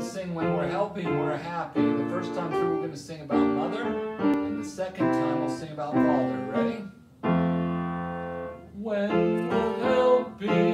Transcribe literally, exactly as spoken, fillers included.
sing when we're helping, we're happy. The first time through we're going to sing about mother, and the second time we'll sing about father. Ready? When we're helping.